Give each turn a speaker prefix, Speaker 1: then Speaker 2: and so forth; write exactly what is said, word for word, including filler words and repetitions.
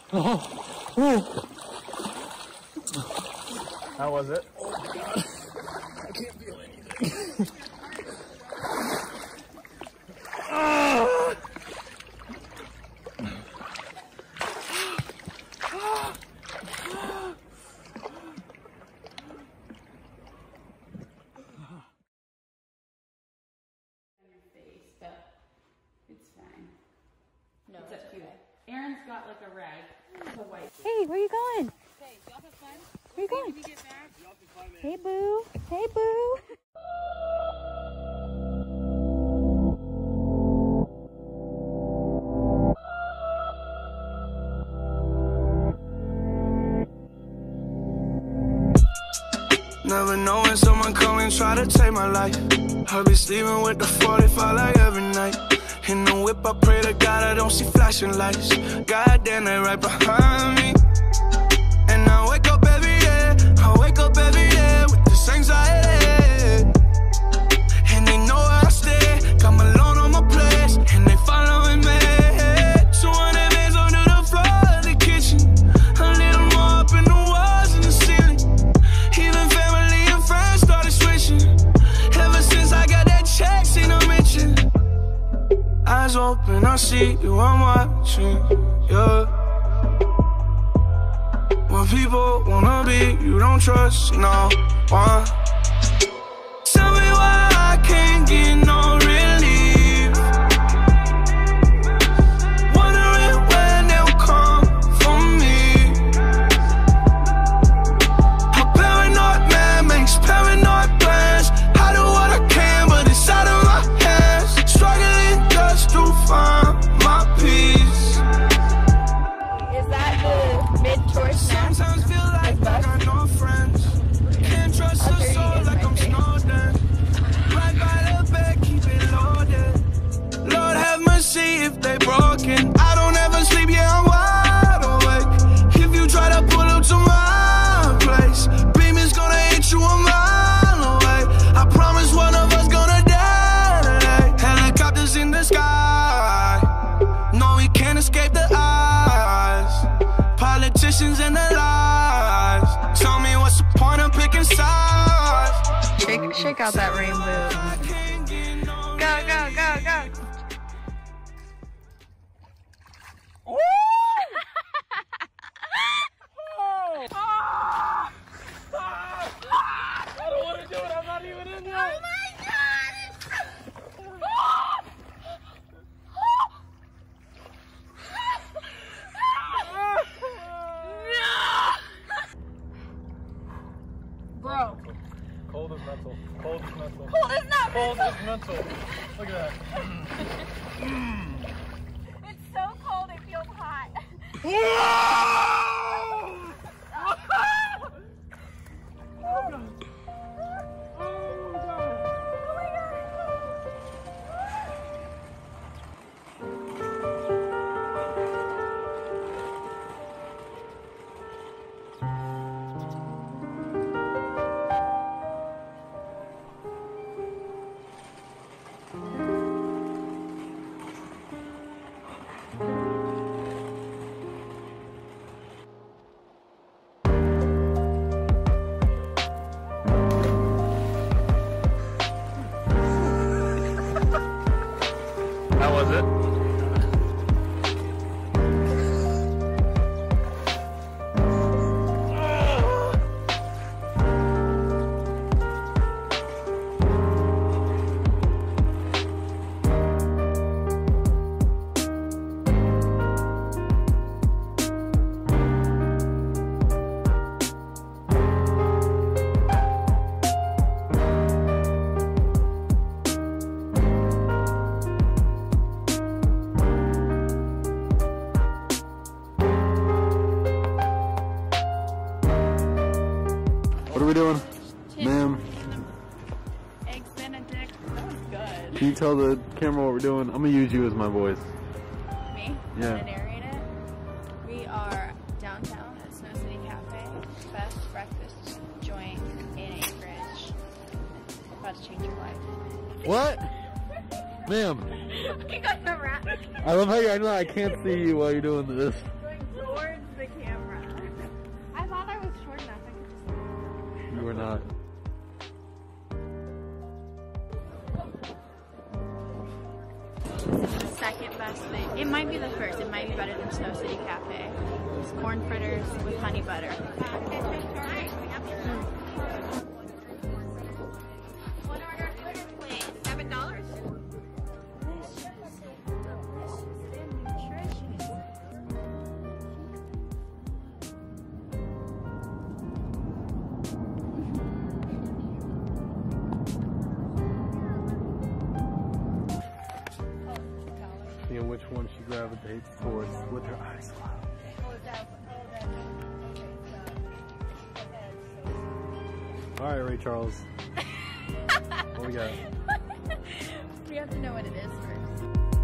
Speaker 1: Oh, oh.
Speaker 2: How was it?
Speaker 1: Oh my God. I can't feel anything. Ah.
Speaker 3: Aaron's got like a rag. A white.
Speaker 4: Hey, where you going?
Speaker 3: Hey, y'all have fun?
Speaker 4: Where you going?
Speaker 3: When you get back?
Speaker 4: Hey, boo. Hey, boo.
Speaker 5: Never knowing someone come and try to take my life. I'll be sleeping with the forty-five like every night. In the whip, I pray to God I don't see flashing lights. Goddamn, they right behind me. And I wake up every day, I wake up every day with this anxiety. And they know where I stay, got my loan on my place, and they following me. two hundred bands under the floor of the kitchen, a little more up in the walls and the ceiling. Even family and friends started switching. Ever since I got that check, seen them mention. Eyes open, I see you, I'm watching, yeah. When people wanna be, you don't trust no one. Tell me why I can't get no relief. Wondering when they'll come for me. A paranoid man makes paranoid plans. I do what I can, but it's out of my hands. Struggling just to find my peace.
Speaker 4: Is that the mid-tour snack?
Speaker 5: Sometimes feel like I got no friends. Can't trust a soul like I'm Snowden. Right by the bed, keep it loaded. Lord have mercy if they broken. I don't ever sleep, yeah, I'm wide awake. If you try to pull up to my place, beam is gonna hit you a mile away. I promise one of us gonna die today. Helicopters in the sky. No, we can't escape the eyes. Politicians and the lies. Tell me what's the point of picking sides.
Speaker 4: Shake, shake out that rainbow. Go, go, go, go.
Speaker 1: I don't want to do it. I'm not even in there.
Speaker 4: Oh my God!
Speaker 3: Bro.
Speaker 2: Cold as mental. Cold as mental.
Speaker 4: Cold is not
Speaker 2: Cold
Speaker 4: mental.
Speaker 2: as mental. Look at that.
Speaker 4: It's so cold it feels hot.
Speaker 2: How was it?
Speaker 1: What are we doing? Ma'am,
Speaker 4: Eggs Benedict. That was good.
Speaker 1: can you tell the camera what we're doing? I'm gonna use you as my voice.
Speaker 4: Me?
Speaker 1: Yeah.
Speaker 4: To narrate it. We are downtown at Snow City Cafe. Best breakfast joint in Anchorage. About to change your life.
Speaker 1: What? Ma'am,
Speaker 4: You got the rat.
Speaker 1: I love how you, I know I can't see you while you're doing this.
Speaker 4: Going towards This is the second best thing. It might be the first. It might be better than Snow City Cafe. It's corn fritters with honey butter.
Speaker 6: One order, please. Seven dollars.
Speaker 1: Seeing which one she gravitates towards with her eyes closed. All right, Ray Charles. What we got?
Speaker 4: We have to know what it is first.